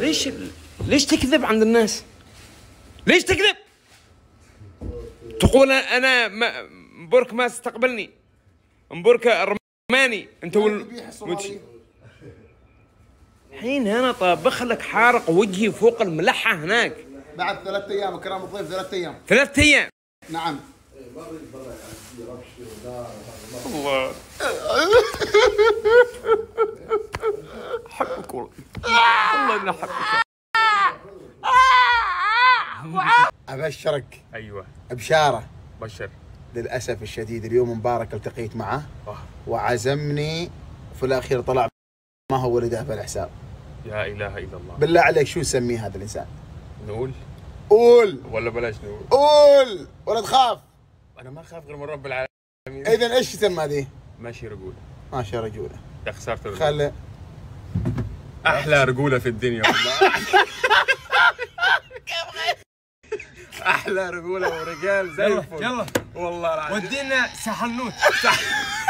ليش تكذب عند الناس؟ ليش تكذب؟ تقول انا مبورك ما استقبلني، مبورك الرماني انت الحين هنا طابخ لك حارق وجهي فوق الملحة هناك. بعد 3 أيام اكرام الضيف، 3 أيام. 3 أيام؟ نعم. الله احبك والله، والله اني احبك. ابشرك. ايوه بشاره. بشر. للاسف الشديد اليوم مبارك التقيت معه وعزمني، وفي الاخير طلع ما هو ولده في الحساب. لا اله الا الله. بالله عليك شو نسميه هذا الانسان؟ نقول؟ قول ولا بلاش نقول؟ قول ولا تخاف؟ انا ما اخاف غير من رب العالمين. اذا ايش تسمى هذه؟ ماشي رجوله. ماشي رجوله. يا خسارة الرجوله. خلي احلى رجوله في الدنيا والله. احلى رجوله ورجال زي الفل. يلا والله العظيم. ودينا سحنوت.